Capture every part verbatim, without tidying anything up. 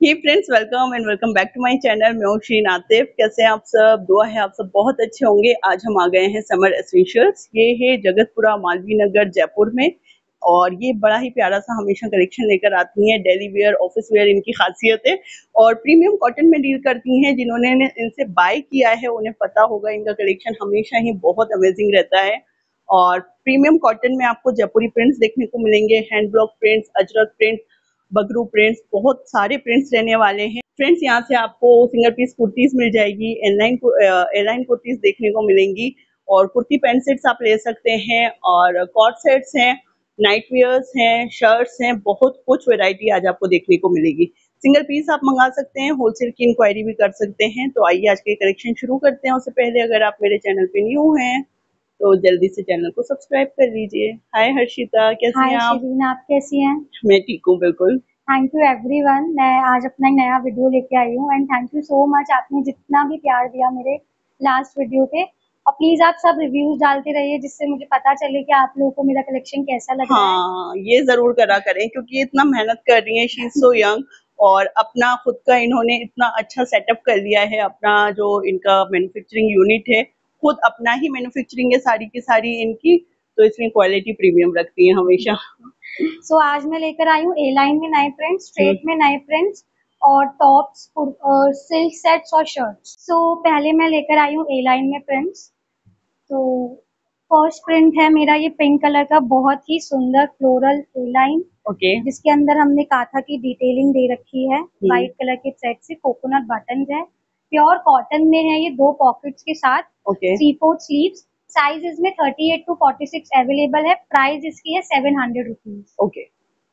Hey friends, welcome and welcome back to my channel. मैं हूं शीन आतिफ। कैसे हैं आप सब? दुआ है आप सब बहुत अच्छे होंगे। आज हम आ गए हैं समर एसेंशियल्स। ये है जगतपुरा मालवीय नगर जयपुर में, और ये बड़ा ही प्यारा सा हमेशा कलेक्शन लेकर आती हैं। डेली वेयर, ऑफिस वेयर इनकी खासियत है, और प्रीमियम कॉटन में डील करती हैं। जिन्होंने इनसे बाय किया है उन्हें पता होगा, इनका कलेक्शन हमेशा ही बहुत अमेजिंग रहता है। और प्रीमियम कॉटन में आपको जयपुरी प्रिंट्स देखने को मिलेंगे, hand block prints, Ajrak print, Bagru prints, बहुत सारे प्रिंट्स रहने वाले हैं। फ्रेंड्स, यहाँ से आपको सिंगल पीस कुर्तीज मिल जाएगी, एलाइन एलाइन कुर्तीज देखने को मिलेंगी, और कुर्ती पैंट सेट्स आप ले सकते हैं, और कॉट सेट्स हैं, नाइट वेयर्स हैं, शर्ट्स हैं, बहुत कुछ वैरायटी आज आपको देखने को मिलेगी। सिंगल पीस आप मंगा सकते हैं, होलसेल की इंक्वायरी भी कर सकते हैं। तो आइए आज के कलेक्शन शुरू करते हैं। उससे पहले अगर आप मेरे चैनल पे न्यू हैं तो जल्दी से चैनल को सब्सक्राइब कर लीजिए। हाय हर्षिता, कैसी हैं आप? हाय शिरीन, आप कैसी हैं? मैं ठीक हूँ, बिल्कुल। Thank you everyone. मैं आज अपना एक नया वीडियो लेके आई हूँ, and thank you so much, आपने जितना भी प्यार दिया मेरे लास्ट वीडियो पे। और प्लीज आप सब रिव्यूज डालते रहिए, जिससे मुझे पता चले कि आप लोगों को मेरा कलेक्शन कैसा लग रहा है। हाँ, ये जरूर करा करें, क्योंकि इतना मेहनत कर रही है, शी इज सो यंग, और अपना खुद का इन्होंने इतना अच्छा सेटअप कर लिया है। अपना जो इनका मैन्युफैक्चरिंग यूनिट है, खुद अपना ही मैन्युफैक्चरिंग है सारी की सारी इनकी, तो इसमें क्वालिटी प्रीमियम रखती है हमेशा। सो so, आज मैं लेकर आई हूँ ए लाइन में नए प्रिंट्स, स्ट्रेट में नए प्रिंट्स, और टॉप्स, सिल्क सेट्स और शर्ट्स। सो so, पहले मैं लेकर आई हूँ ए लाइन में प्रिंट्स। तो फर्स्ट प्रिंट है मेरा ये पिंक कलर का, बहुत ही सुंदर फ्लोरल ए लाइन, ओके, जिसके अंदर हमने काथा की डिटेलिंग दे रखी है। व्हाइट कलर के थ्रेड से कोकोनट बटन है, प्योर कॉटन में है ये, दो पॉकेट्स के साथ, okay, three fourth sleeves. Size इसमें thirty eight to forty six available है। प्राइस इसकी है seven hundred rupees. Okay.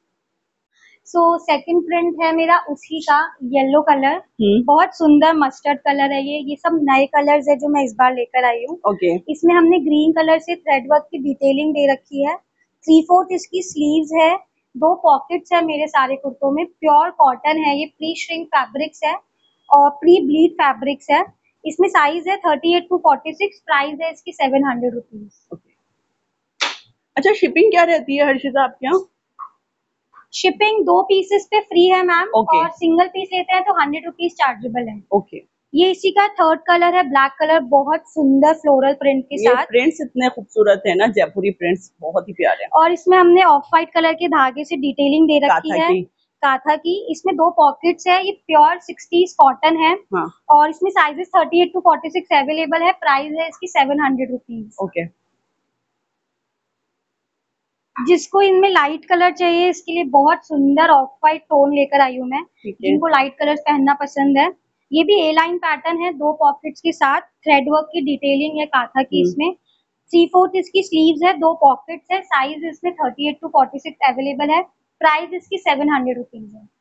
So second print है मेरा उसी का, येलो कलर, हम्म, बहुत सुंदर मस्टर्ड कलर है ये ये सब नए कलर्स है जो मैं इस बार लेकर आई हूँ। ओके, इसमें हमने ग्रीन कलर से थ्रेड वर्क की डिटेलिंग दे रखी है। थ्री फोर्थ इसकी स्लीव्स है, दो पॉकेट्स है मेरे सारे कुर्तों में। प्योर कॉटन है ये, प्री श्रिंक फैब्रिक्स है और प्री ब्लीड फैब्रिक्स है। इसमें साइज है thirty eight to forty six. Price है इसकी सेवन हंड्रेड रुपीज। ओके। अच्छा, शिपिंग क्या रहती है हर्षिता आपके यहाँ? शिपिंग दो पीसेस पे फ्री है मैम, ओके, और सिंगल पीस लेते हैं तो हंड्रेड रुपीज चार्जेबल है। ओके। ये इसी का थर्ड कलर है, ब्लैक कलर, बहुत सुंदर फ्लोरल प्रिंट के ये साथ। प्रिंट्स इतने खूबसूरत है ना, जयपुरी प्रिंट्स बहुत ही प्यारे हैं। और इसमें हमने ऑफ व्हाइट कलर के धागे से डिटेलिंग दे रखी काथा है, की। काथा की। इसमें दो पॉकेट्स है, ये प्योर सिक्सटीज कॉटन है, हाँ, और इसमें sizes thirty eight to forty six available है। प्राइस है इसकी सेवन हंड्रेड रुपीज। ओके। जिसको इनमें लाइट कलर चाहिए, इसके लिए बहुत सुंदर ऑफ व्हाइट टोन लेकर आई हूँ मैं। ठीक है। जिनको लाइट कलर्स पहनना पसंद है, ये भी ए लाइन पैटर्न है, दो पॉकेट्स के साथ थ्रेड वर्क की डिटेलिंग है काथा की। हम्म, इसमें थ्री फोर्थ इसकी स्लीव्स है, दो पॉकेट्स है। साइज इसमें thirty eight to forty six available है। प्राइस इसकी सेवन हंड्रेड रुपीज है।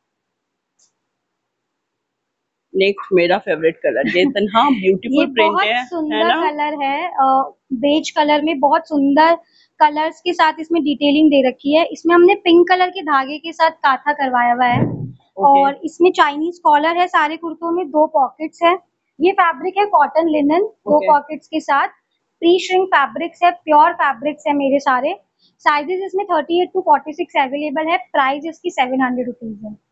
नेक्स्ट मेरा फेवरेट कलर, ये इतना ये ब्यूटीफुल प्रिंट बहुत है है सुंदर ना? कलर है, बेज कलर में, बहुत सुंदर कलर्स के साथ इसमें डिटेलिंग दे रखी है। इसमें हमने पिंक कलर के धागे के साथ काथा करवाया हुआ है, ओके, और इसमें चाइनीज कॉलर है सारे कुर्तों में, दो पॉकेट्स है। ये फैब्रिक है कॉटन लिनन, दो ओके, पॉकेट्स के साथ। प्री श्रिंक फैब्रिक्स है, प्योर फैब्रिक्स है मेरे सारे। साइजेस इसमें thirty eight to forty six available है। प्राइस इसकी सेवन हंड्रेड रुपीज है।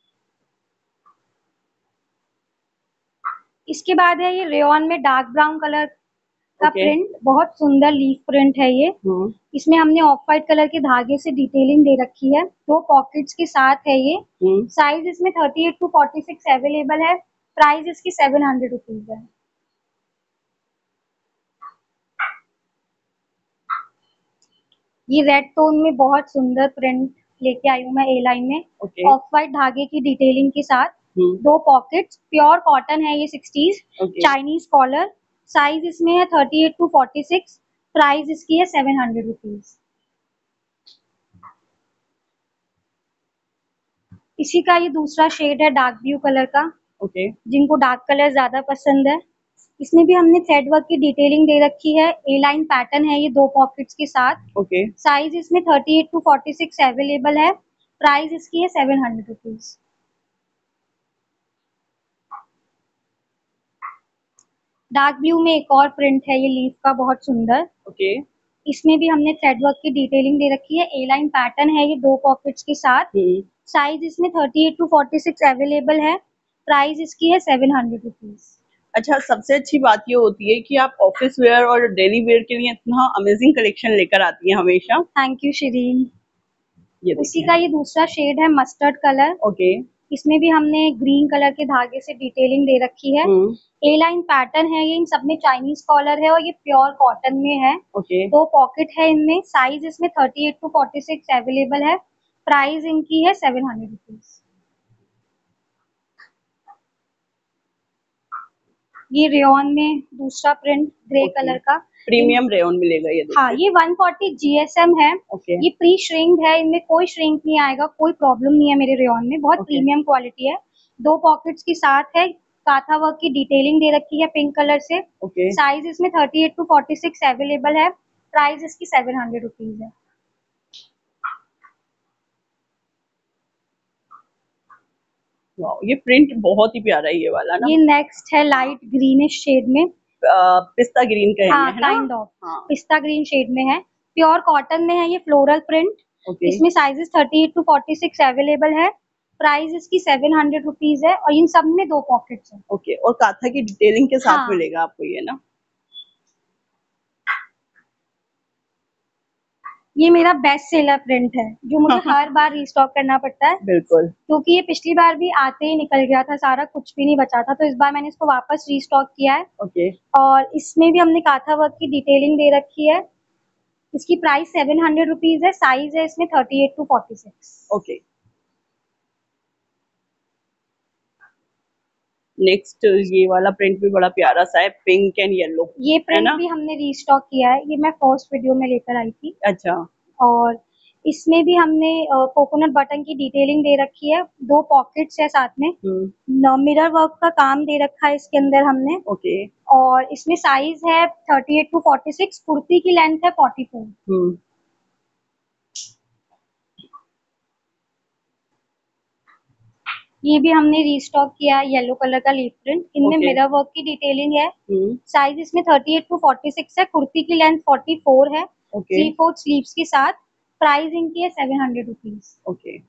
इसके बाद है ये रेयन में डार्क ब्राउन कलर का ओके। प्रिंट, बहुत सुंदर लीफ प्रिंट है ये। हम्म, इसमें हमने ऑफ व्हाइट कलर के धागे से डिटेलिंग दे रखी है, दो पॉकेट्स के साथ है ये। हम्म। साइज इसमें thirty eight to forty six available है। प्राइस इसकी सेवन हंड्रेड रुपीज है। ये रेड टोन में बहुत सुंदर प्रिंट लेके आई हूँ मैं ए लाइन में, ओके, ऑफ व्हाइट धागे की डिटेलिंग के साथ, हम्म, दो पॉकेट्स, प्योर कॉटन है ये, sixties, okay. Chinese collar. Size इसमें है thirty eight to forty six. Price इसकी है सेवन हंड्रेड रुपीज। इसी का ये दूसरा शेड है, डार्क ब्लू कलर का, ओके, जिनको डार्क कलर ज्यादा पसंद है। इसमें भी हमने थ्रेड वर्क की डिटेलिंग दे रखी है, ए लाइन पैटर्न है ये, दो पॉकेट्स के साथ। ओके। साइज इसमें thirty eight to forty six available है। प्राइस इसकी है seven hundred rupees. Dark blue में एक और प्रिंट है ये लीफ का, बहुत सुंदर। ओके। इसमें भी हमने थ्रेड वर्क की डिटेलिंग दे रखी है। ए लाइन पैटर्न है ये दो पॉकेट्स के साथ। हम्म। साइज इसमें thirty eight to forty six available है। प्राइस इसकी है सेवन हंड्रेड रुपीज। अच्छा, सबसे अच्छी बात ये होती है कि आप ऑफिस वेयर और डेली वेयर के लिए इतना अमेजिंग कलेक्शन लेकर आती हैं हमेशा। Thank you Shirin. ये उसी देखिए। का ये दूसरा शेड है मस्टर्ड कलर। ओके। इसमें भी हमने ग्रीन कलर के धागे से डिटेलिंग दे रखी है। हम्म। ए लाइन पैटर्न है ये, इन सब में चाइनीज कॉलर है और ये प्योर कॉटन में है। ओके। दो पॉकेट है इनमें। साइज इसमें thirty eight to forty six available है। प्राइस इनकी है सेवन हंड्रेड रुपीज। ये रेयन में दूसरा प्रिंट ग्रे ओके। कलर का। इन प्रीमियम रेयन मिलेगा ये हाँ, देखिए। ये वन फोर्टी जीएसएम है। ओके। ये प्री श्रिंक्ड है, इनमें कोई श्रिंक नहीं आएगा, कोई प्रॉब्लम नहीं है मेरे रेयन में। बहुत ओके। प्रीमियम क्वालिटी है। दो पॉकेट्स के साथ है। काथा वर्क की डिटेलिंग दे रखी है पिंक कलर से। ओके। साइज इसमें thirty eight to forty six available है। प्राइस इसकी सेवन हंड्रेड रुपीज है। वाओ, ये प्रिंट बहुत ही प्यारा है ये वाला ना। ये नेक्स्ट है लाइट ग्रीनिश शेड में। पिस्ता ग्रीन कहेंगे, हाँ, है ना। काइंड ऑफ हाँ। पिस्ता ग्रीन शेड में है। प्योर कॉटन में है ये फ्लोरल प्रिंट। ओके। इसमें sizes thirty eight to forty six available है। प्राइस इसकी सेवन हंड्रेड रुपीज है और इन सब में दो पॉकेट्स हैं। ओके, और काथा की डिटेलिंग के साथ हाँ, मिलेगा आपको ये ना। ये मेरा बेस्ट सेलर प्रिंट है जो मुझे हर बार रीस्टॉक करना पड़ता है, बिल्कुल। क्योंकि ये पिछली बार भी आते ही निकल गया था सारा, कुछ भी नहीं बचा था। तो इस बार मैंने इसको वापस रीस्टॉक किया है। ओके। और इसमें भी हमने काथा वर्क की डिटेलिंग दे रखी है। इसकी प्राइस सेवन हंड्रेड रुपीज है। साइज है इसमें thirty eight to forty six. Okay. Next ये वाला प्रिंट भी बड़ा प्यारा सा है, पिंक एंड येलो, ये है प्रिंट ना। भी हमने रीस्टॉक किया है। ये मैं फर्स्ट वीडियो में लेकर आई थी। अच्छा। और इसमें भी हमने कोकोनट बटन की डिटेलिंग दे रखी है। दो पॉकेट्स है साथ में। हम्म। मिरर वर्क का काम दे रखा है इसके अंदर हमने। ओके। और इसमें साइज है thirty eight to forty six. Kurti की लेंथ है फोर्टी फोर। हम्म। ये भी हमने रीस्टॉक किया है, येलो कलर का लीफ प्रिंट। इनमें ओके। मिरर वर्क की डिटेलिंग है। हम्म। साइज इसमें thirty eight to forty six है। कुर्ती की लेंथ फोर्टी फोर है। ओके। थ्री फोर्थ स्लीव्स के साथ। प्राइस इनकी है सेवन हंड्रेड रुपीज। ओके।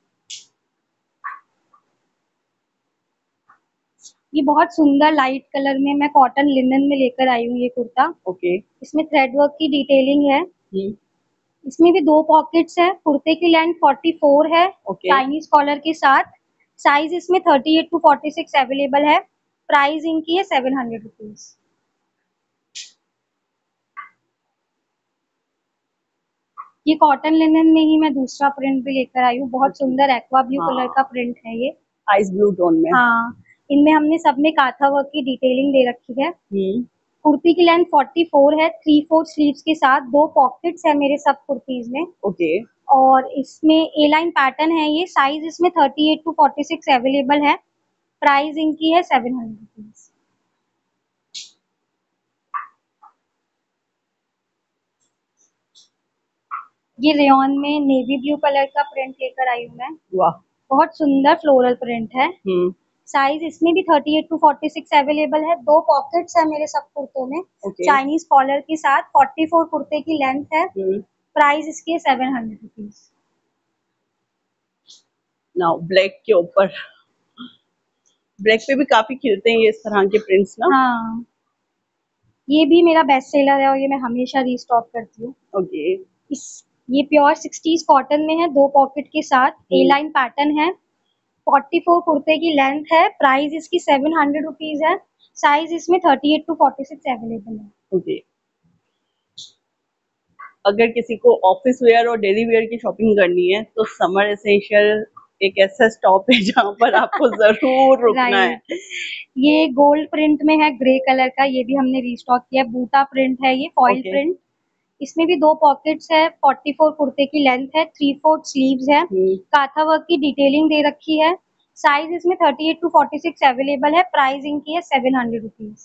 ये बहुत सुंदर लाइट कलर में मैं कॉटन लिनन में लेकर आई हूँ ये कुर्ता। ओके। इसमें थ्रेड वर्क की डिटेलिंग है। हम्म। इसमें भी दो पॉकेट्स है। कुर्ते की लेंथ फोर्टी फोर है ओके। चाइनीज कॉलर के साथ। साइज इसमें thirty eight to forty six available है। प्राइस इनकी है सेवन हंड्रेड रुपीज। ये कॉटन लिनन में ही मैं दूसरा प्रिंट भी लेकर आई हूँ। बहुत सुंदर एक्वा ब्लू कलर हाँ, का प्रिंट है ये। आइस ब्लू टोन में। हाँ, इनमें हमने सब में काथा वर्क की डिटेलिंग दे रखी है। हम्म। कुर्ती की लेंथ फोर्टी फोर है। थ्री फोर स्लीव्स के साथ। दो पॉकेट्स है मेरे सब कुर्तीज में। ओके। और इसमें ए लाइन पैटर्न है ये। साइज इसमें thirty eight to forty six available है। प्राइस इनकी है सेवन हंड्रेड रुपीज। ये रेयन में नेवी ब्लू कलर का प्रिंट लेकर आई हूँ मैं। वाह। बहुत सुंदर फ्लोरल प्रिंट है। हम्म। साइज इसमें भी thirty eight to forty six available है। दो पॉकेट्स है मेरे सब कुर्तों में। ओके। चाइनीज कॉलर के साथ। फोर्टी फोर कुर्ते की लेंथ है। हम्म। प्राइस इसकी है seven hundred rupees. Now black के ऊपर, ब्लैक पे भी काफी खिलते हैं ये इस तरह के प्रिंट्स ना। हाँ, ये भी मेरा बेस्ट सेलर है और ये मैं हमेशा रीस्टॉक करती हूँ। ओके। इस ये प्योर सिक्सटीज कॉटन में है। दो पॉकेट के साथ। ए लाइन पैटर्न है। फोर्टी फोर कुर्ते की लेंथ है। प्राइस इसकी सेवन हंड्रेड रुपीज है। साइज इसमें thirty eight to forty six available है। ओके। अगर किसी को ऑफिस वेयर और डेली वेयर की शॉपिंग करनी है तो समर एसेंशियल एक ऐसा स्टॉप है जहाँ पर आपको जरूर रुकना है। राइट। ये गोल्ड प्रिंट में है ग्रे कलर का। ये भी हमने रीस्टॉक किया। बूटा प्रिंट है ये, फॉइल ओके। प्रिंट। इसमें भी दो पॉकेट्स है। फोर्टी फोर कुर्ते की लेंथ है। थ्री फोर्थ स्लीव्स है। हम्म। काथा वर्क की डिटेलिंग दे रखी है। साइज इसमें thirty eight to forty six available है। प्राइस इनकी है सेवन हंड्रेड रुपीज।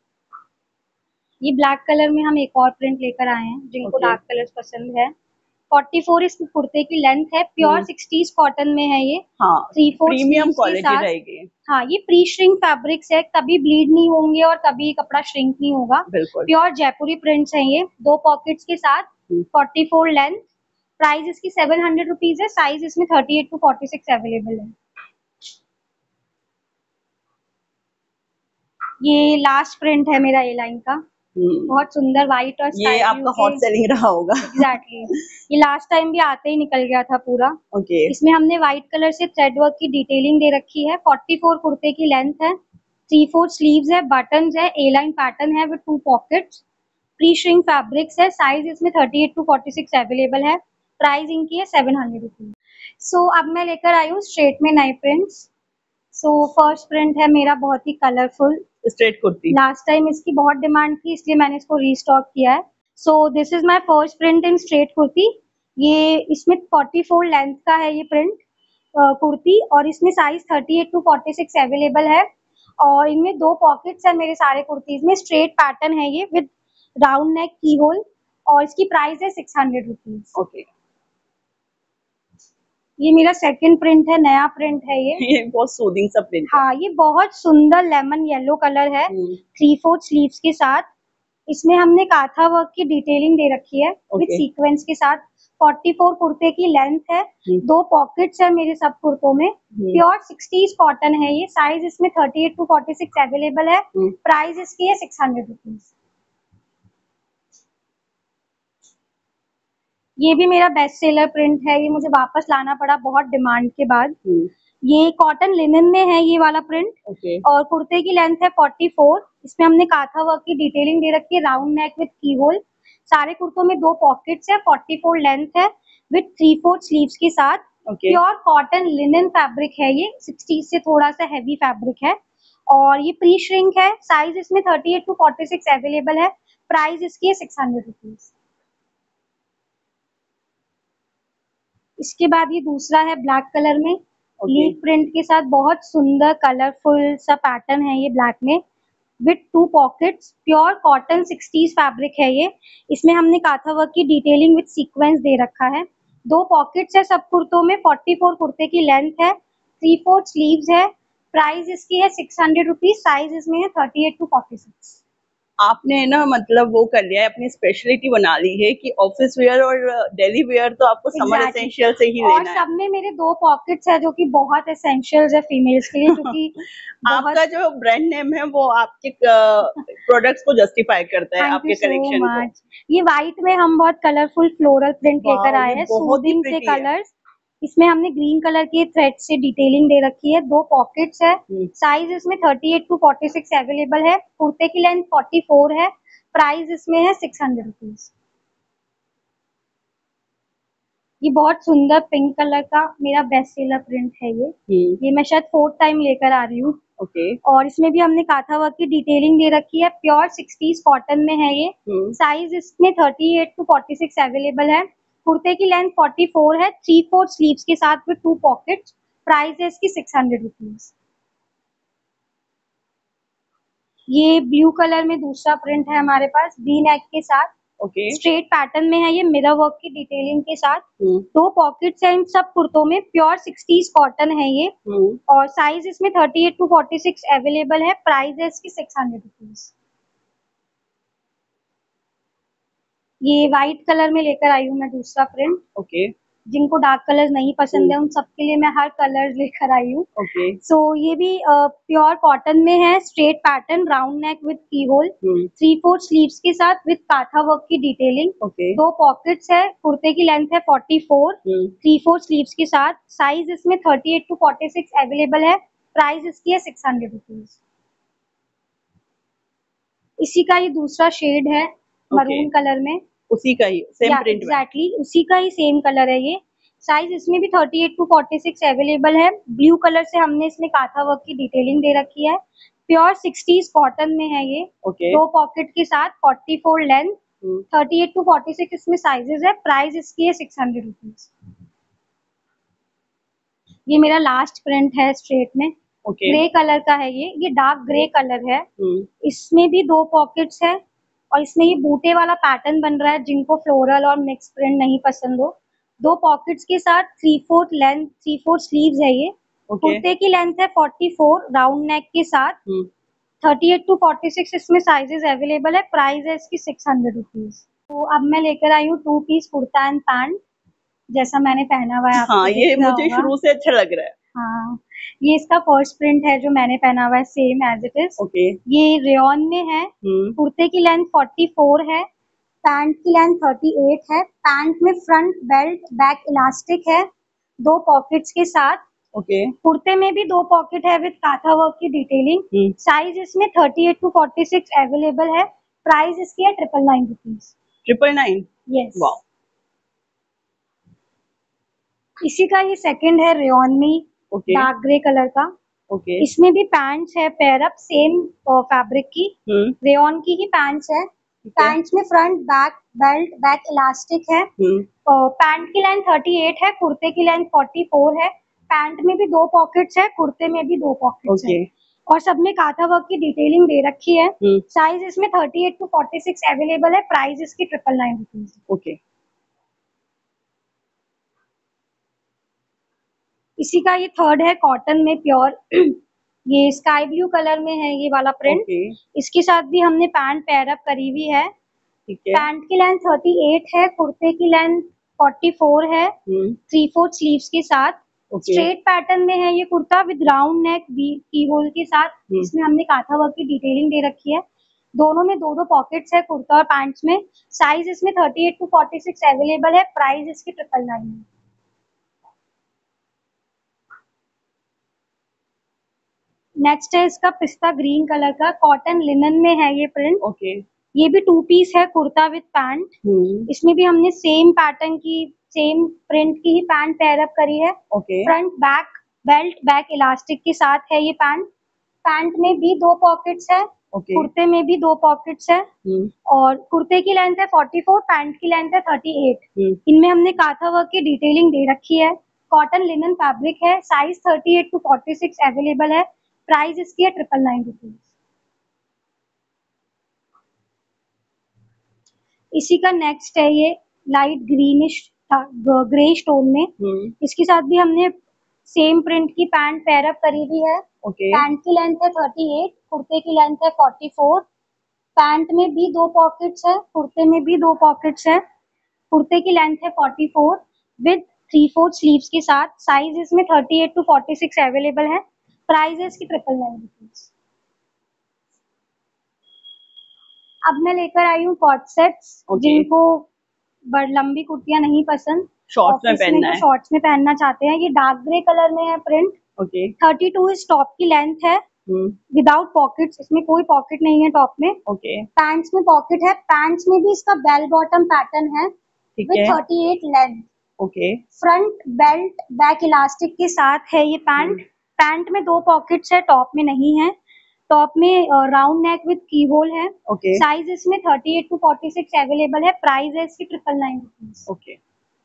ये ब्लैक कलर में हम एक और प्रिंट लेकर आए हैं जिनको ओके। डार्क कलर्स पसंद है। चौवालीस इस कुर्ते की लेंथ है, प्योर सिक्सटीज कॉटन में है ये। हाँ, थ्री फोर प्रीमियम क्वालिटी रहेगी। हाँ, ये प्री श्रिंक फैब्रिक्स है, कभी ब्लीड नहीं होंगे और कभी कपड़ा श्रिंक नहीं होगा। बिल्कुल प्योर जयपुरी प्रिंट्स हैं ये, दो पॉकेट्स के साथ, फोर्टी फोर लेंथ। प्राइस इसकी सेवन हंड्रेड रुपीज है। साइज इसमें thirty eight to forty six available है। ये लास्ट प्रिंट है मेरा ए लाइन का, बहुत सुंदर व्हाइट और ये आपका हॉट सेलिंग रहा होगा। एग्जैक्टली ये लास्ट टाइम भी आते ही निकल गया था पूरा। Okay okay. इसमें हमने व्हाइट कलर से थ्रेड वर्क की डिटेलिंग दे रखी है। फोर्टी फोर कुर्ते की लेंथ है, थ्री फोर स्लीव्स है, बटन्स है, ए लाइन पैटर्न है with two pockets. Pre shrink fabrics है। साइज इसमें thirty eight to forty six available है। प्राइस इनकी है सेवन हंड्रेड रुपीज। सो अब मैं लेकर आई हूँ स्ट्रेट में नए प्रिंट्स। सो फर्स्ट प्रिंट है मेरा बहुत ही colourful straight kurti. Last time इसकी बहुत डिमांड थी, इसलिए मैंने इसको रीस्टॉक किया है। So this is my first print in straight kurti. ये इसमें फोर्टी फोर लेंथ का है ये प्रिंट कुर्ती, और इसमें size thirty eight to forty six available है। और इनमें दो पॉकेट्स है मेरे सारे कुर्तीज में। स्ट्रेट पैटर्न है ये विद राउंड नेक की होल, और इसकी प्राइस है सिक्स हंड्रेड रुपीज। ओके, ये मेरा सेकंड प्रिंट है, नया प्रिंट है ये। ये बहुत सूदिंग सा प्रिंट है। हाँ, ये बहुत सुंदर लेमन येलो कलर है, थ्री फोर्थ स्लीव्स के साथ। इसमें हमने काथा वर्क की डिटेलिंग दे रखी है विद सीक्वेंस के साथ। फोर्टी फोर कुर्ते की लेंथ है, दो पॉकेट्स है मेरे सब कुर्तों में। प्योर सिक्सटीज कॉटन है ये। साइज इसमें thirty eight to forty six available है। प्राइस इसकी है सिक्स हंड्रेड रुपीज। ये भी मेरा बेस्ट सेलर प्रिंट है, ये मुझे वापस लाना पड़ा बहुत डिमांड के बाद। ये कॉटन लिनन में है ये वाला प्रिंट। okay. और कुर्ते की लेंथ है फोर्टी फोर। इसमें हमने काथा वर्क की डिटेलिंग दे रखी है, round neck with keyhole. सारे कुर्तों में दो पॉकेट्स है, फोर्टी फोर लेंथ है विद थ्री फोर स्लीव्स के साथ। प्योर कॉटन लिनन फैब्रिक है ये, सिक्सटी से थोड़ा सा हैवी फैब्रिक है, और ये प्री श्रिंक है। साइज इसमें thirty eight to forty six available है। प्राइस इसकी है सिक्स हंड्रेड रुपीज। इसके बाद ये दूसरा है ब्लैक कलर में, लीफ प्रिंट के साथ। बहुत सुंदर कलरफुल सा पैटर्न है ये ब्लैक में with two pockets. Pure cotton sixties fabric है ये। इसमें हमने काथा वर्क की डिटेलिंग विथ सीक्वेंस दे रखा है। दो पॉकेट्स है सब कुर्तों में। फोर्टी फोर कुर्ते की लेंथ है, थ्री फोर्थ स्लीव्स है। प्राइस इसकी है सिक्स हंड्रेड रुपीज। साइज इसमें है thirty eight to forty six. आपने ना मतलब वो कर लिया है, अपनी स्पेशलिटी बना ली है कि ऑफिस वेयर और डेली वेयर तो आपको समर एसेंशियल से ही लेना है। और सब में मेरे दो पॉकेट्स है जो कि बहुत एसेंशियल्स है फीमेल्स के लिए, क्योंकि आपका जो ब्रांड नेम है वो आपके प्रोडक्ट्स को जस्टिफाई करता है, आपके कलेक्शन को। ये व्हाइट में हम बहुत कलरफुल फ्लोरल प्रिंट लेकर आए हैं, सूदिंग से कलर्स। इसमें हमने ग्रीन कलर के थ्रेड से डिटेलिंग दे रखी है। दो पॉकेट्स है। साइज इसमें thirty eight to forty six available है। कुर्ते की लेंथ फोर्टी फोर है। प्राइस इसमें है सिक्स हंड्रेड रुपीज। ये बहुत सुंदर पिंक कलर का मेरा बेस्ट सेलर प्रिंट है ये। ये मैं शायद फोर्थ टाइम लेकर आ रही हूँ। ओके। और इसमें भी हमने काथा वर्क की डिटेलिंग दे रखी है। प्योर सिक्सटीज कॉटन में है ये। साइज इसमें thirty eight to forty six available है। कुर्ते की लेंथ फोर्टी फोर है, थ्री फोर स्लीव्स के साथ विद टू पॉकेट्स। प्राइस है इसकी सिक्स हंड्रेड रुपीज। ये ब्लू कलर में दूसरा प्रिंट है हमारे पास, वी नेक के साथ। ओके। स्ट्रेट पैटर्न में है ये, मिरर वर्क की डिटेलिंग के साथ। दो पॉकेट्स हैं इन सब कुर्तों में। प्योर सिक्सटीज कॉटन है ये। और साइज इसमें thirty eight to forty six available है। प्राइस है इसकी सिक्स हंड्रेड रुपीज। ये व्हाइट कलर में लेकर आई हूँ मैं दूसरा प्रिंट। ओके। जिनको डार्क कलर्स नहीं पसंद है उन सबके लिए मैं हर कलर लेकर आई हूँ। ओके। सो ये भी प्योर कॉटन में है, straight pattern, round neck with keyhole, three four sleeves के साथ विद काथा वर्क की डिटेलिंग। okay. दो पॉकेट्स है। कुर्ते की लेंथ है forty four, three four sleeves के साथ। साइज इसमें thirty eight to forty six available है। प्राइस इसकी है सिक्स हंड्रेड रुपीज। इसी का ये दूसरा शेड है मरून कलर में, उसी का ही सेम प्रिंट में। एग्जैक्टली उसी का ही सेम कलर है ये। साइज इसमें भी thirty eight to forty six available है। ब्लू कलर से हमने इसमें काथा वर्क की डिटेलिंग दे रखी है। प्योर सिक्सटीज कॉटन में है ये। okay. दो पॉकेट के साथ, forty four length, thirty eight to forty six इसमें साइजेस है। प्राइस इसकी है सिक्स हंड्रेड रुपीज। ये मेरा लास्ट प्रिंट है स्ट्रेट में। okay. ग्रे कलर का है ये ये डार्क ग्रे कलर है। hmm. इसमें भी दो पॉकेट्स है, और इसमें ये बूटे वाला पैटर्न बन रहा है। जिनको फ्लोरल और मिक्स प्रिंट नहीं पसंद हो दो पॉकेट्स के साथ three fourth length, three fourth sleeves है ये। ओके कुर्ते की लेंथ है फोर्टी फोर राउंड नेक के साथ। Hmm thirty eight to forty six इसमें साइजेस अवेलेबल है। प्राइस है इसकी सिक्स हंड्रेड रुपीज। तो अब मैं लेकर आई हूँ two piece kurta and pant, जैसा मैंने पहना हुआ है आपको हाँ, दिख ये रहा मुझे होगा। शुरू से अच्छा लग रहा है। हाँ, ये इसका फर्स्ट प्रिंट है जो मैंने पहना हुआ है, same as it is. Okay ये रेयॉन में है। हम्म कुर्ते की लेंथ फोर्टी फोर है, पैंट की लेंथ थर्टी एट है। पैंट में फ्रंट बेल्ट बैक इलास्टिक है, दो पॉकेट्स के साथ। ओके कुर्ते में भी दो पॉकेट है विद काथा वर्क की डिटेलिंग। हम्म साइज इसमें thirty eight to forty six available है। प्राइस इसकी है triple nine rupees. Triple nine yes. वाह इसी का ये सेकंड है रेयॉन में, ओके डार्क ग्रे कलर का। ओके इसमें भी पैंट्स है पेयर अप सेम फैब्रिक की, हम्म रेयॉन की ही पैंट्स है। ठीक है पैंट्स में front back belt back elastic है। हम्म पैंट की लेंथ थर्टी एट है, कुर्ते की लेंथ फोर्टी फोर है। पैंट में भी दो पॉकेट्स है, कुर्ते में भी दो पॉकेट्स है, ओके और सब में काथा वर्क की डिटेलिंग दे रखी है। हम्म साइज इसमें thirty eight to forty six available है। प्राइस इसकी ट्रिपल नाइन रुपीज। ओके इसी का ये थर्ड है कॉटन में प्योर ये स्काई ब्लू कलर में है ये वाला प्रिंट। ओके इसके साथ भी हमने पैंट पेयर अप करी हुई है। ठीक है पैंट की लेंथ थर्टी एट है, कुर्ते की लेंथ फोर्टी फोर है, हम्म थ्री फोर्थ स्लीव्स के साथ। ओके स्ट्रेट पैटर्न में है ये कुर्ता विद राउंड नेक की होल के साथ। हम्म इसमें हमने काथा वर्क की डिटेलिंग दे रखी है। दोनों में दो दो पॉकेट्स है कुर्ता और पैंट्स में। साइज इसमें thirty eight to forty six available है। प्राइस इसकी ट्रिपल नाइन है। नेक्स्ट है इसका पिस्ता ग्रीन कलर का, कॉटन लिनन में है ये प्रिंट। ओके ये भी टू पीस है कुर्ता विद पैंट। हम्म इसमें भी हमने सेम पैटर्न की सेम प्रिंट की ही पैंट पेयर अप करी है। Okay front back belt back elastic के साथ है ये पैंट। पैंट में भी दो पॉकेट्स है, ओके कुर्ते में भी दो पॉकेट्स है। हम्म और कुर्ते की लेंथ है फोर्टी फोर, पैंट की लेंथ है थर्टी एट। हम्म इनमें हमने काथा वर्क की डिटेलिंग दे रखी है। कॉटन लिनन फैब्रिक है। Size thirty eight to forty six available है। प्राइस इसकी है ट्रिपल नाइन रुपीज। इसी का नेक्स्ट है ये लाइट ग्रीनिश ग्रे स्टोन में। हम्म इसके साथ भी हमने सेम प्रिंट की पैंट पेयर अप करी हुई है। ओके पैंट की लेंथ है थर्टी एट, कुर्ते की लेंथ है फोर्टी फोर। पैंट में भी दो पॉकेट्स है, कुर्ते में भी दो पॉकेट्स है। कुर्ते की लेंथ है forty four with three fourth sleeves के साथ। साइज इसमें thirty eight to forty six available है। प्राइस है इसकी ट्रिपल नाइन रुपीज। अब मैं लेकर आई हूँ कॉट सेट्स, ओके जिनको बड़ लंबी कुर्तियां नहीं पसंद, शॉर्ट्स में ऑफिस में पहनना जो है शॉर्ट्स में पहनना चाहते हैं। ये डार्क ग्रे कलर में है प्रिंट। ओके थर्टी टू इस टॉप की लेंथ है हम्म विदाउट पॉकेट्स, इसमें कोई पॉकेट नहीं है टॉप में। ओके पैंट्स में पॉकेट है, पैंट्स में भी इसका बेल बॉटम पैटर्न है ठीक विद है thirty eight length. Okay front belt back elastic के साथ है ये पैंट। हम्म पैंट में दो पॉकेट्स है, टॉप में नहीं है। टॉप में round neck with keyhole है। ओके साइज इसमें thirty eight to forty six available है। प्राइस है इसकी ट्रिपल नाइन रुपीज। ओके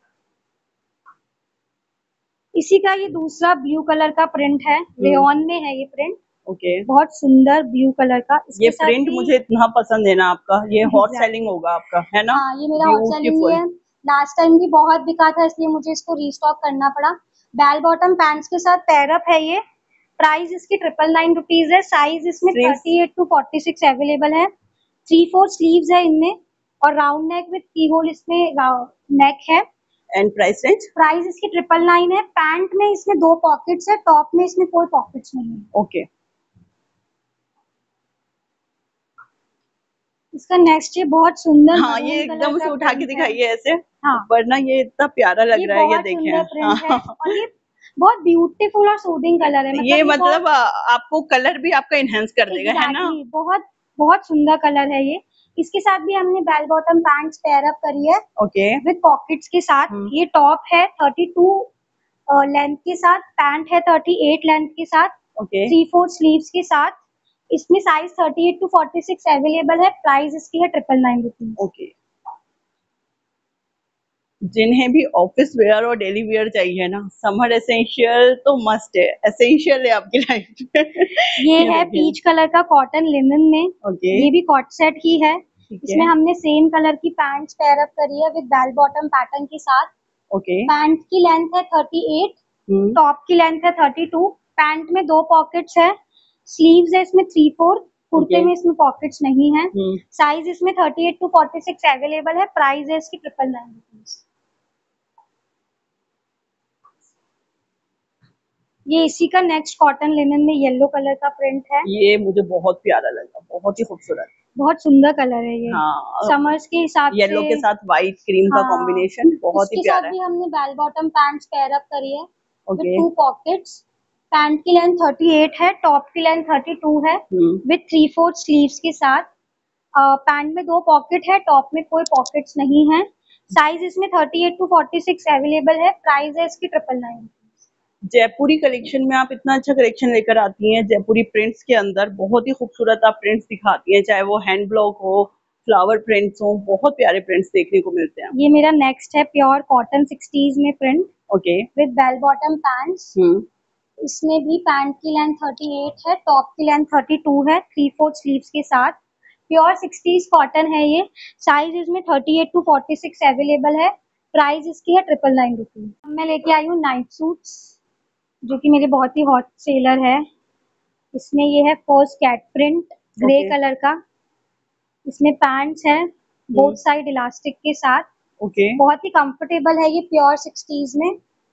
इसी का ये दूसरा ब्लू कलर का प्रिंट है, रेयॉन में है ये प्रिंट। ओके बहुत सुंदर ब्लू कलर का। ये इसके साथ प्रिंट भी मुझे इतना पसंद है ना आपका, ये हॉट Exactly. सेलिंग होगा आपका, है ना? हाँ, ये मेरा हॉट सेलिंग ही ब्यूटीफुल है। लास्ट टाइम भी बहुत बिका था, इसलिए मुझे इसको रीस्टॉक करना पड़ा। बेल बॉटम पैंट्स के साथ पेयर अप है ये। प्राइस इसकी ट्रिपल नाइन रुपीज है। साइज इसमें thirty eight to forty six available है। थ्री फोर स्लीव्स है इनमें, और round neck with keyhole इसमें नेक है। And price range? प्राइस इसकी ट्रिपल नाइन है। पैंट में इसमें दो पॉकेट्स है, टॉप में इसमें कोई पॉकेट्स नहीं है। ओके इसका नेक्स्ट ये बहुत सुंदर हाँ, ये मरून कलर एकदम का से उठा के प्रिंट है। दिखाइए ऐसे, हाँ, वरना ये इतना प्यारा लग ये रहा है, ये बहुत देखें। सुंदर प्रिंट है, हाँ, और ये बहुत ब्यूटीफुल और सूदिंग कलर है। मतलब ये ये मतलब बहुत आ, आपको कलर भी आपका इनहेंस कर देगा, है ना? एग्जैक्टली बहुत बहुत सुंदर कलर है ये। इसके साथ भी हमने bell bottom pants pair up करी है ओके विद पॉकेट्स के साथ। हम्म ये टॉप है थर्टी टू लेंथ के साथ, पैंट है थर्टी एट लेंथ के साथ, ओके थ्री फोर स्लीव्स के साथ। इसमें size thirty eight to forty six available है। प्राइस इसकी है ट्रिपल नाइन रुपीज। ओके जिन्हें भी ऑफिस वेयर और डेली वेयर चाहिए ना, समर एसेंशियल तो मस्ट है, एसेंशियल है आपकी लाइफ में। ये ये है देखें। पीच कलर का कॉटन लिनन में। ओके ये भी कॉट सेट ही है। ठीक इसमें है हमने सेम कलर की पैंट्स पेयर अप करी है विद बेल बॉटम पैटर्न के साथ। ओके। पैंट की लेंथ है थर्टी एट, हम्म। टॉप की लेंथ है थर्टी टू। पैंट में दो पॉकेट्स है, स्लीव्स है इसमें थ्री फोर, कुर्ते ओके। में इसमें पॉकेट्स नहीं है। हम्म। साइज इसमें thirty eight to forty six available है। प्राइस है इसकी ट्रिपल नाइन रुपीज। ये इसी का नेक्स्ट कॉटन लिनन में येलो कलर का प्रिंट है। ये मुझे बहुत प्यारा लगा, बहुत ही खूबसूरत। बहुत सुंदर कलर है ये। हाँ, समर्स के हिसाब से येलो के साथ व्हाइट क्रीम का हाँ, कॉम्बिनेशन बहुत ही इसके साथ प्यारा है। भी हमने bell bottom pants pair up करी है with okay. Two pockets. Pant की लेंथ थर्टी एट है, टॉप की लेंथ थर्टी टू है hmm. With three fourth sleeves के साथ। पैंट में दो पॉकेट है, टॉप में कोई पॉकेट्स नहीं है। साइज इसमें thirty eight to forty six available है। प्राइस है इसकी ट्रिपल नाइन। जयपुरी कलेक्शन में आप इतना अच्छा कलेक्शन लेकर आती हैं, जयपुरी प्रिंट्स के अंदर बहुत ही खूबसूरत आप प्रिंट्स दिखाती हैं, चाहे वो हैंड ब्लॉक हो, फ्लावर प्रिंट्स हो, बहुत प्यारे प्रिंट्स देखने को मिलते हैं। ये मेरा नेक्स्ट है प्योर कॉटन सिक्सटीज में print okay. With bell bottom pants. Hmm. इसमें भी पैंट की लेंथ थर्टी एट है, टॉप की लेंथ थर्टी टू है, थ्री फोर्थ स्लीव्स के साथ। प्योर सिक्सटीज कॉटन है ये। साइज इसमें thirty eight to forty six available है। प्राइस इसकी है ट्रिपल नाइन रुपीज। मैं लेके आई हूँ नाइट सूट्स, जो कि मेरे बहुत ही हॉट सेलर है। इसमें ये है first cat print grey okay. Colour का। इसमें पैंट्स है बोथ साइड इलास्टिक के साथ। ओके। बहुत ही कंफर्टेबल है ये प्योर सिक्सटीज में।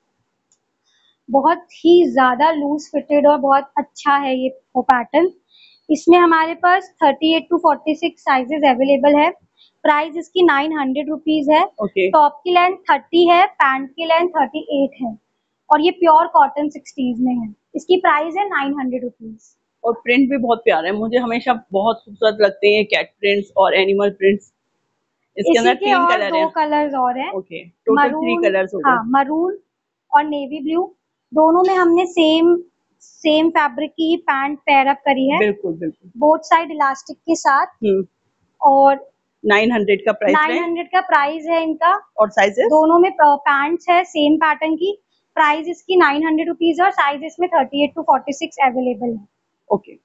बहुत ही ज्यादा लूज फिटेड और बहुत अच्छा है ये पैटर्न। इसमें हमारे पास thirty eight to forty six sizes available है। प्राइस इसकी नाइन हंड्रेड रुपीज है। ओके। टॉप की लेंथ थर्टी है, पैंट की लेंथ थर्टी एट है और ये प्योर कॉटन सिक्सटीज में है। इसकी प्राइस है नाइन हंड्रेड रुपीज। और प्रिंट भी बहुत प्यारा है, मुझे हमेशा बहुत खूबसूरत लगते हैं कैट प्रिंट्स और एनिमल प्रिंट्स। इसके इसी अंदर के तीन और कलर दो हैं। कलर्स और हैं, okay, total three maroon, colours हो हाँ गए। मरून और नेवी ब्लू। दोनों में हमने सेम सेम फैब्रिक की पैंट पेयर अप करी है, बिल्कुल बिल्कुल। बोथ साइड इलास्टिक के साथ। हम्म। और नाइन हंड्रेड का प्राइस नाइन है। हंड्रेड का प्राइस है इनका। और साइजेस? दोनों में पैंट्स है सेम पैटर्न की। प्राइस इसकी नाइन हंड्रेड रुपीज और साइज इसमें thirty eight to forty six available है। ओके।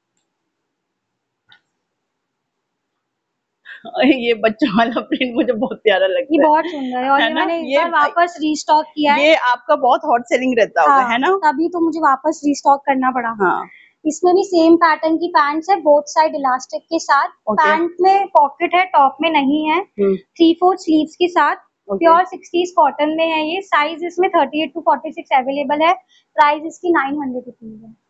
ये बच्चों वाला प्रिंट मुझे बहुत प्यारा ये लगता है। बहुत सुंदर है और है ये ना? मैंने इस ये बार वापस रीस्टॉक किया है। ये आपका बहुत हॉट सेलिंग रहता होगा, हाँ, है ना? तभी तो मुझे वापस रीस्टॉक करना पड़ा। हाँ। इसमें भी सेम पैटर्न की पैंट्स है बोथ साइड इलास्टिक के साथ। ओके। पैंट में पॉकेट है, टॉप में नहीं है। हम्म। थ्री फोर्थ स्लीव्स के साथ। ओके। प्योर सिक्सटीज कॉटन में है ये। साइज इसमें thirty eight to forty six available है। प्राइस इसकी नाइन हंड्रेड रुपीज है।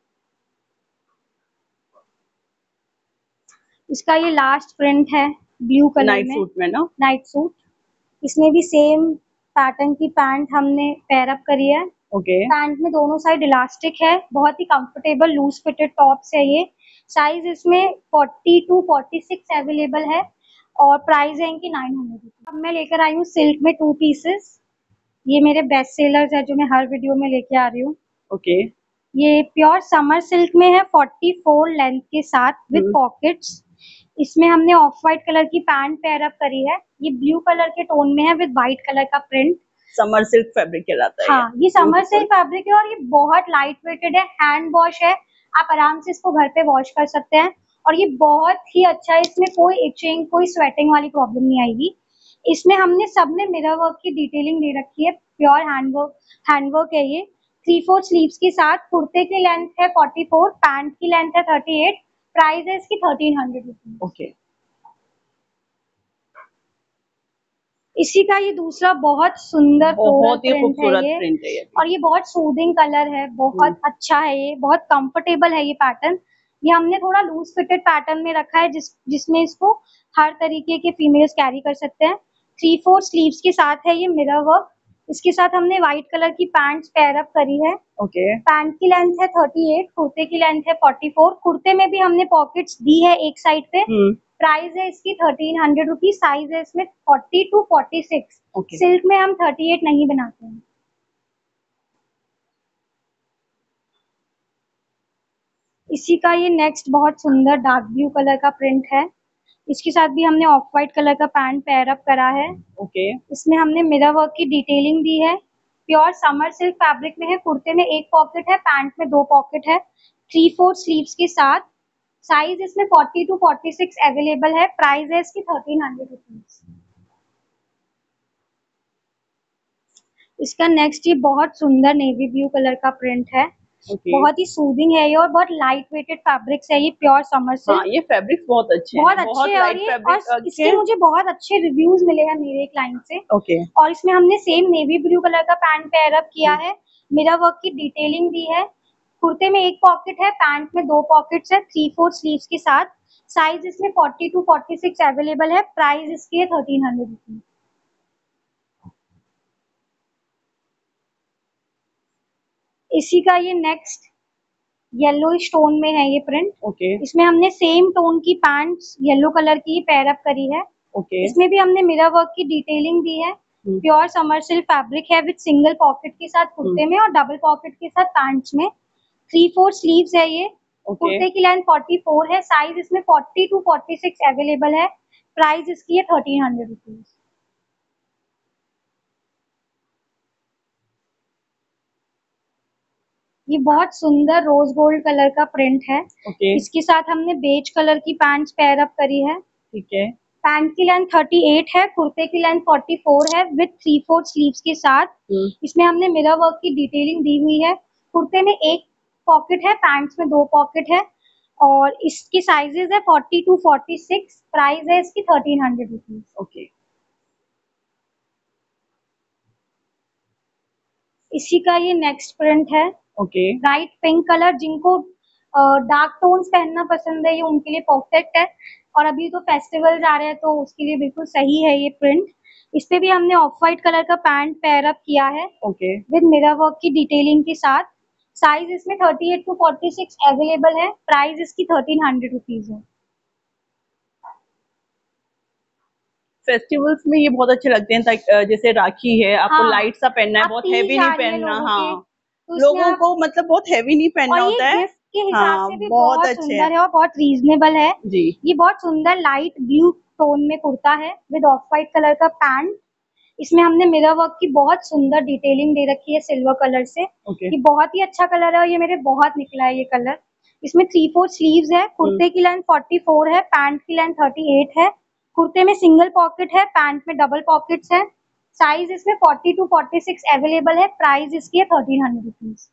इसका ये लास्ट प्रिंट है ब्लू कलर नाइट में, सूट में ना? Night suit. इसमें भी सेम पैटर्न की पैंट हमने पेयर अप करी है। ओके। पैंट में दोनों साइड इलास्टिक है, बहुत ही कंफर्टेबल लूज फिटेड टॉप्स है ये। साइज इसमें forty two forty six available है और प्राइस है इनकी नाइन हंड्रेड रुपीज। अब मैं लेकर आई हूँ सिल्क में टू पीसेस। ये मेरे बेस्ट सेलर्स है जो मैं हर वीडियो में लेके आ रही हूँ। ओके। ये प्योर समर सिल्क में है, फोर्टी फोर लेंथ के साथ विद हम्म। पॉकेट्स। इसमें हमने ऑफ वाइट कलर की पैंट पेयर अप करी है। ये ब्लू कलर के टोन में है विद व्हाइट कलर का प्रिंट। समर सिल्क फैब्रिक कहलाता है। हाँ, ये समर सिल्क फैब्रिक है और ये बहुत लाइट वेटेड है, हैंड वॉश है। आप आराम से इसको घर पे वॉश कर सकते हैं और ये बहुत ही अच्छा है। इसमें कोई इचिंग, कोई स्वेटिंग वाली प्रॉब्लम नहीं आएगी। इसमें हमने सब में मिरर वर्क की डिटेलिंग दे रखी है। प्योर हैंडवर्क हैंडवर्क है ये। थ्री फोर स्लीव्स के साथ। कुर्ते की लेंथ है फोर्टी फोर, पैंट की लेंथ है थर्टी एट। प्राइस है इसकी थर्टीन हंड्रेड रुपीज। ओके। इसी का ये दूसरा बहुत सुंदर फ्लोरल बहुत ही प्रिंट है खूबसूरत ये प्रिंट है ये। और ये बहुत सूदिंग कलर है, बहुत अच्छा है ये, बहुत कंफर्टेबल है ये पैटर्न। ये हमने थोड़ा लूज फिटेड पैटर्न में रखा है जिस जिसमें इसको हर तरीके के फीमेल्स कैरी कर सकते हैं। थ्री फोर स्लीव्स के साथ है ये मिरर वर्क। इसके साथ हमने व्हाइट कलर की पैंट्स पेयर अप करी है। ओके। पैंट की लेंथ है थर्टी एट, कुर्ते की लेंथ है फोर्टी फोर। कुर्ते में भी हमने पॉकेट्स दी है एक साइड पे। हम्म। प्राइस है इसकी थर्टीन हंड्रेड रुपीज। साइज है इसमें forty two forty six. Okay. Silk में हम थर्टी एट नहीं बनाते हैं। इसी का ये नेक्स्ट बहुत सुंदर डार्क ब्लू कलर का प्रिंट है। इसके साथ भी हमने ऑफ वाइट कलर का पैंट पेयर अप करा है। ओके। इसमें हमने मिरर वर्क की डिटेलिंग दी है। प्योर समर सिल्क फैब्रिक में है। कुर्ते में एक पॉकेट है, पैंट में दो पॉकेट है, थ्री फोर स्लीव्स के साथ। साइज इसमें forty two forty six available है। प्राइस है इसकी थर्टीन हंड्रेड रुपीज। इसका नेक्स्ट ये बहुत सुंदर नेवी ब्लू कलर का प्रिंट है। okay. बहुत ही सूदिंग है ये और बहुत लाइट वेटेड फैब्रिक्स है ये, प्योर समर सिल्क। हाँ, ये फैब्रिक्स बहुत अच्छे बहुत हैं, अच्छे है और ये और इसके मुझे बहुत अच्छे रिव्यूज मिले हैं मेरे क्लाइंट से। Okay okay. और इसमें हमने सेम नेवी ब्लू कलर का पैंट पेयर अप किया है, मिरर वर्क की डिटेलिंग दी है। कुर्ते में एक पॉकेट है, पैंट में दो पॉकेट्स है, थ्री फोर स्लीव्स के साथ। साइज इसमें forty two forty six available है। प्राइस इसकी है थर्टीन हंड्रेड रुपीज। इसी का ये नेक्स्ट येलो स्टोन में है ये प्रिंट। Okay okay. इसमें हमने सेम टोन की पैंट्स येलो कलर की पेयर अप करी है। Okay okay. इसमें भी हमने मिरर वर्क की डिटेलिंग दी है। प्योर समर सिल्क फैब्रिक है विद सिंगल पॉकेट के साथ कुर्ते में और डबल पॉकेट के साथ पैंट्स में। थ्री फोर स्लीव्स है ये। okay. कुर्ते की लेंथ फोर्टी फोर है। साइज इसमें forty two forty six available है। प्राइस इसकी है थर्टीन हंड्रेड रुपीज। ये बहुत सुंदर रोज गोल्ड कलर का प्रिंट है। okay. इसके साथ हमने बेज कलर की पैंट्स पेयर अप करी है। ठीक है। पैंट की लेंथ थर्टी एट है, कुर्ते की लेंथ फोर्टी फोर है विद थ्री फोर स्लीव्स के साथ। इसमें हमने मिरर वर्क की डिटेलिंग दी हुई है। कुर्ते में एक पॉकेट है, पैंट्स में दो पॉकेट है और इसकी साइजेस है forty two forty six. Price है इसकी थर्टीन हंड्रेड रुपीज। ओके। इसी का ये नेक्स्ट प्रिंट है। ओके। लाइट पिंक कलर, जिनको डार्क टोन्स पहनना पसंद है ये उनके लिए परफेक्ट है। और अभी तो फेस्टिवल्स आ रहे हैं तो उसके लिए बिल्कुल सही है ये प्रिंट। इस पे भी हमने ऑफ व्हाइट कलर का पैंट पेयर अप किया है ओके विद मिरर वर्क की डिटेलिंग के साथ। साइज इसमें thirty eight to forty six available है। प्राइस इसकी थर्टीन हंड्रेड रुपीज है। फेस्टिवल्स में ये बहुत अच्छे लगते हैं, जैसे राखी है, आपको हाँ, लाइट सा पहनना है, बहुत हैवी नहीं पहनना। हाँ, तो लोगों को मतलब बहुत हैवी नहीं पहनना होता है। गिफ्ट के हिसाब हाँ, से भी बहुत, बहुत अच्छे सुंदर है और बहुत रीजनेबल है जी। ये बहुत सुंदर लाइट ब्लू टोन में कुर्ता है विद ऑफ व्हाइट कलर का पैंट। इसमें हमने मिरर वर्क की बहुत सुंदर डिटेलिंग दे रखी है सिल्वर कलर से। okay. ये बहुत ही अच्छा कलर है और ये मेरे बहुत निकला है ये कलर। इसमें थ्री फोर स्लीव्स है। कुर्ते की लेंथ फोर्टी फोर है, पैंट की लेंथ थर्टी एट है। कुर्ते में सिंगल पॉकेट है, पैंट में डबल पॉकेट्स है। साइज इसमें forty two forty six available है। प्राइस इसकी है थर्टीन हंड्रेड रुपीज।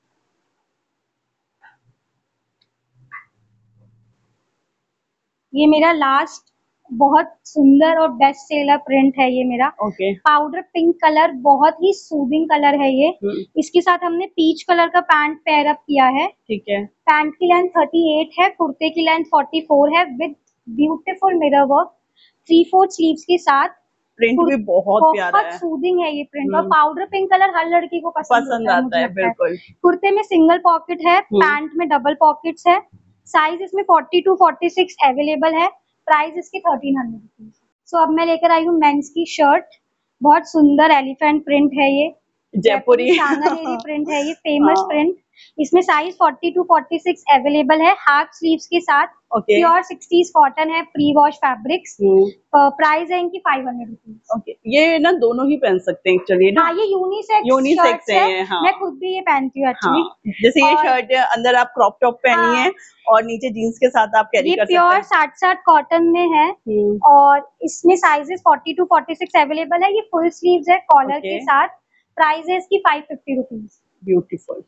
ये मेरा लास्ट बहुत सुंदर और बेस्ट सेलर प्रिंट है ये मेरा। okay. पाउडर पिंक कलर, बहुत ही सूदिंग कलर है ये। इसके साथ हमने पीच कलर का पैंट पेयर अप किया है। ठीक है। पैंट की लेंथ थर्टी एट है, कुर्ते की लेंथ फोर्टी फोर है with beautiful mirror work, three four sleeves के साथ। प्रिंट भी बहुत प्यारा है, बहुत सूदिंग है ये प्रिंट। और पाउडर पिंक कलर हर लड़की को पसंद, पसंद होता है, आता मुझे है, लगता है। बिल्कुल। कुर्ते में सिंगल पॉकेट है, पैंट में डबल पॉकेट्स है। साइज इसमें forty two forty six available है। प्राइस इसकी थर्टीन हंड्रेड रुपीज। सो अब मैं लेकर आई हूँ मेंस की शर्ट। बहुत सुंदर एलिफेंट प्रिंट है ये, जयपुरी सांगानेरी प्रिंट है ये, फेमस प्रिंट। इसमें size forty two forty six available है, हाफ स्लीव्स के साथ। okay. प्योर सिक्सटीज कॉटन है, प्री वॉश फैब्रिक्स। प्राइस है इनकी फाइव हंड्रेड रुपीज। ओके, ये ना दोनों ही पहन सकते हैं एक्चुअली ना। हाँ, ये यूनिसेक्स यूनिसेक्स है, है। हाँ। मैं खुद भी ये पहनती हूँ एक्चुअली। हाँ, जैसे ये शर्ट अंदर आप क्रॉप टॉप पहनी है और नीचे जीन्स के साथ आप कैरी कर सकते हैं। ये प्योर साठ साठ कॉटन में है और इसमें sizes forty two forty six available है। ये फुल स्लीव्स है कॉलर के साथ। प्राइस है इसकी फाइव फिफ्टी रुपीज। ब्यूटीफुल।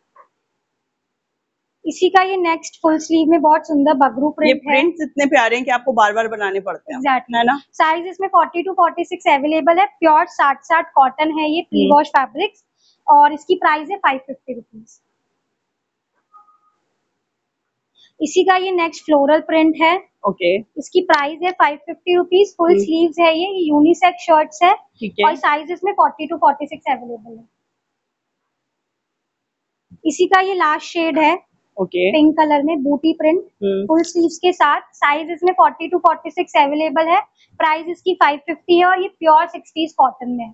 इसी का ये नेक्स्ट फुल स्लीव में बहुत सुंदर बगरू प्रिंट ये प्रिंट्स इतने प्यारे हैं कि आपको बार बार बनाने पड़ते हैं। exactly. है ना। साइज इसमें forty two forty six available है। प्योर साठ साठ कॉटन है ये, प्री वॉश फैब्रिक्स। और इसकी प्राइस है फाइव फिफ्टी रुपीज। इसी का ये नेक्स्ट फ्लोरल प्रिंट है। ओके। इसकी प्राइस है five fifty rupees. Full sleeves है ये, यूनिसेक्स शर्ट्स है। ठीक है। और साइज इसमें forty two forty six available है। इसी का ये लास्ट शेड है, ओके, पिंक कलर में बूटी प्रिंट, फुल स्लीव्स के साथ। साइज इसमें forty two forty six available है। प्राइस इसकी फाइव फिफ्टी है और ये प्योर सिक्सटीज कॉटन में है।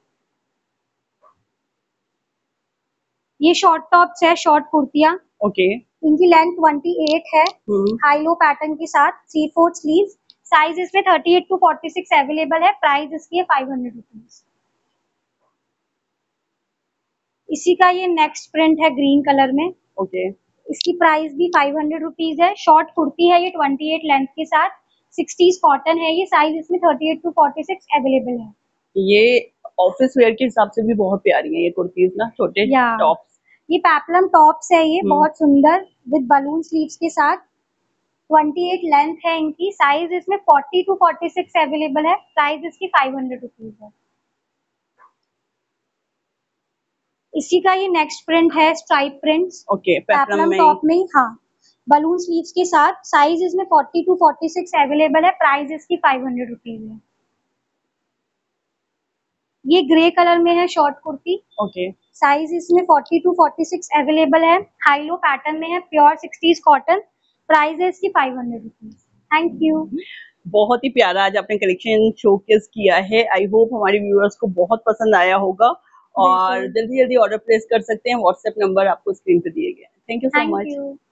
ये शॉर्ट टॉप्स है, शॉर्ट कुर्तियां। ओके। इनकी लेंथ ट्वेंटी एट है, हाई लो पैटर्न के साथ, थ्री फोर्थ स्लीव्स। साइज इसमें thirty eight to forty six available है। प्राइस इसकी है फाइव हंड्रेड रुपीज। इसी का ये नेक्स्ट प्रिंट है ग्रीन कलर में। ओके। इसकी प्राइस भी फाइव हंड्रेड रुपीज है। शॉर्ट कुर्ती है ये, ट्वेंटी एट लेंथ के साथ, सिक्सटीज कॉटन है ये। साइज इसमें thirty eight to forty six available है। ये ऑफिस वेयर के हिसाब से भी बहुत प्यारी है ये कुर्तीज ना, छोटे या टॉप्स। ये पेप्लम टॉप्स है, ये हम्म। बहुत सुंदर विद बलून स्लीव्स के साथ। अट्ठाईस लेंथ है इनकी, साइज इसमें चालीस टू छियालीस अवेलेबल है, प्राइस इसकी फाइव हंड्रेड रुपीज है। इसी का ये नेक्स्ट प्रिंट है stripe prints, okay, peplum peplum में। टॉप में, हाँ बलून स्लीव्स के साथ। साइज इसमें चालीस टू छियालीस अवेलेबल है, प्राइस इसकी फाइव हंड्रेड रुपीज है। ये ग्रे कलर में है शॉर्ट कुर्ती। ओके। साइज इसमें चालीस टू छियालीस अवेलेबल है, हाई लो पैटर्न में है, प्योर सिक्सटीज कॉटन, प्राइस है इसकी five hundred rupees. Thank you. बहुत ही प्यारा आज आपने कलेक्शन शोकेस किया है। आई होप हमारे व्यूअर्स को बहुत पसंद आया होगा और जल्दी जल्दी ऑर्डर प्लेस कर सकते हैं। व्हाट्सएप नंबर आपको स्क्रीन पे दिए गए हैं। Thank you so thank much. You.